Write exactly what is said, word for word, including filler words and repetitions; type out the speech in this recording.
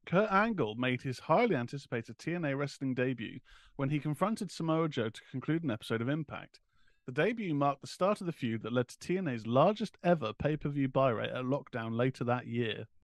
Kurt Angle made his highly anticipated T N A wrestling debut when he confronted Samoa Joe to conclude an episode of Impact. The debut marked the start of the feud that led to T N A's largest ever pay-per-view buy rate at Lockdown later that year.